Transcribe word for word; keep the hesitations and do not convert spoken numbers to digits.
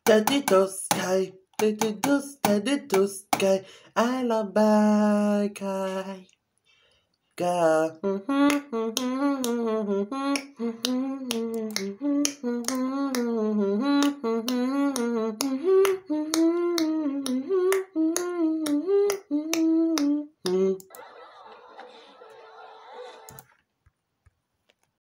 Daddy to sky, daddy to daddy to sky, I love bye guy. Ga.